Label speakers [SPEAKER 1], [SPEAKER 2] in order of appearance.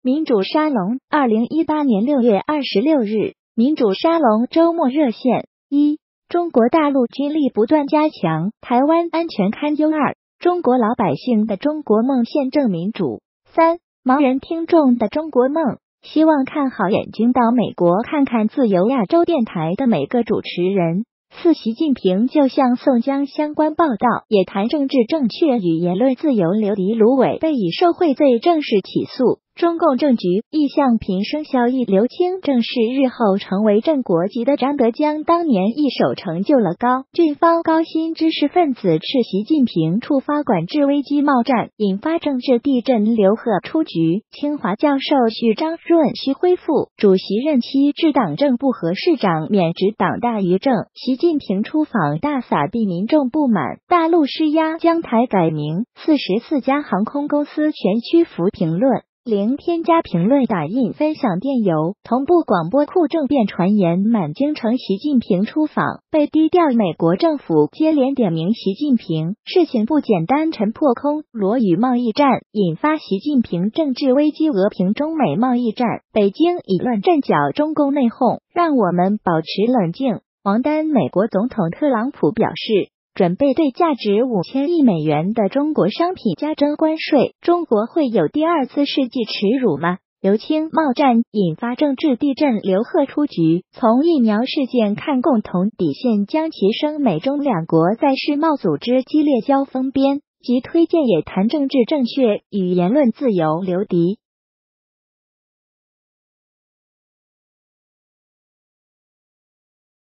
[SPEAKER 1] 民主沙龙2018年6月26日，民主沙龙周末热线：1. 中国大陆军力不断加强，台湾安全堪忧；2. 中国老百姓的中国梦宪政民主；3. 盲人听众的中国梦，希望看好眼睛到美国看看自由亚洲电台的每个主持人。4. 习近平就向宋江相关报道也谈政治正确与言论自由。刘迪、卢伟被以受贿罪正式起诉。中共政局意向平生效益，刘清正是日后成为正国级的张德江当年一手成就了高俊芳高薪知识分子斥习近平触发管制危机冒战，引发政治地震，刘鹤出局，清华教授许章润需恢复主席任期至党政部和市长免职，党大于政。习近平出访大撒币，民众不满，大陆施压将台改名，44家航空公司全屈服。评论0添加评论打印分享电邮同步广播库政变传言满京城，习近平出访被低调，美国政府接连点名习近平，事情不简单。陈破空，罗宇贸易战引发习近平政治危机，俄平中美贸易战，北京以乱阵脚，中共内讧，让我们保持冷静。王丹，美国总统特朗普表示，准备对价值5000亿美元的中国商品加征关税，中国会有第二次世纪耻辱吗？刘清，贸战引发政治地震，刘鹤出局。从疫苗事件看，共同底线将提升，美中两国在世贸组织激烈交锋边及推荐，也谈政治正确与言论自由。刘迪。